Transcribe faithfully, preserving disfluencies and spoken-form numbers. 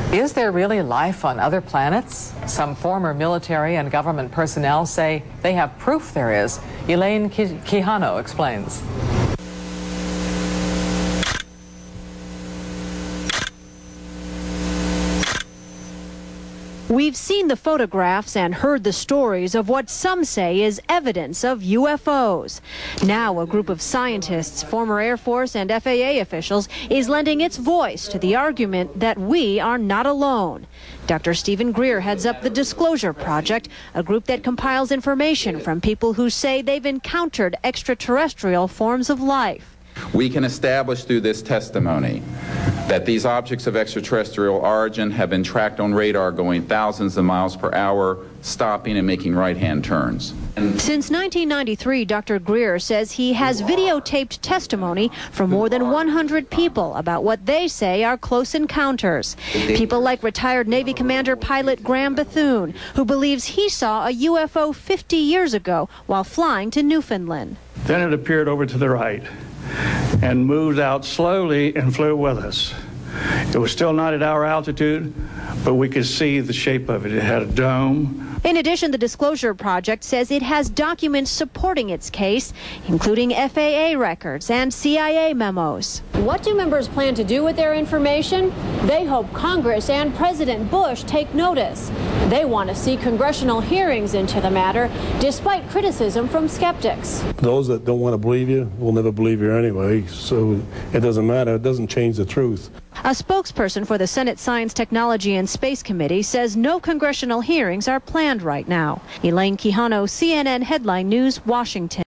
Is there really life on other planets? Some former military and government personnel say they have proof there is. Elaine Quijano explains. We've seen the photographs and heard the stories of what some say is evidence of U F Os. Now a group of scientists, former Air Force and F A A officials, is lending its voice to the argument that we are not alone. Doctor Stephen Greer heads up the Disclosure Project, a group that compiles information from people who say they've encountered extraterrestrial forms of life. We can establish through this testimony that these objects of extraterrestrial origin have been tracked on radar going thousands of miles per hour, stopping and making right-hand turns. Since nineteen ninety-three, Doctor Greer says he has videotaped testimony from more than one hundred people about what they say are close encounters. People like retired Navy Commander pilot Graham Bethune, who believes he saw a U F O fifty years ago while flying to Newfoundland. Then it appeared over to the right and moved out slowly and flew with us. It was still not at our altitude, but we could see the shape of it. It had a dome. In addition, the Disclosure Project says it has documents supporting its case, including F A A records and C I A memos. What do members plan to do with their information? They hope Congress and President Bush take notice. They want to see congressional hearings into the matter, despite criticism from skeptics. Those that don't want to believe you will never believe you anyway, so it doesn't matter. It doesn't change the truth. A spokesperson for the Senate Science, Technology, and Space Committee says no congressional hearings are planned right now. Elaine Quijano, C N N Headline News, Washington.